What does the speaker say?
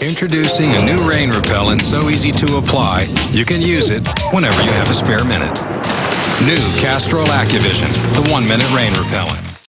Introducing a new rain repellent so easy to apply, you can use it whenever you have a spare minute. New Castrol AccuVision, the 1-minute rain repellent.